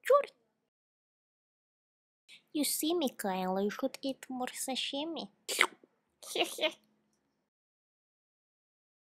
short. You see, Mikhail, you should eat more sashimi.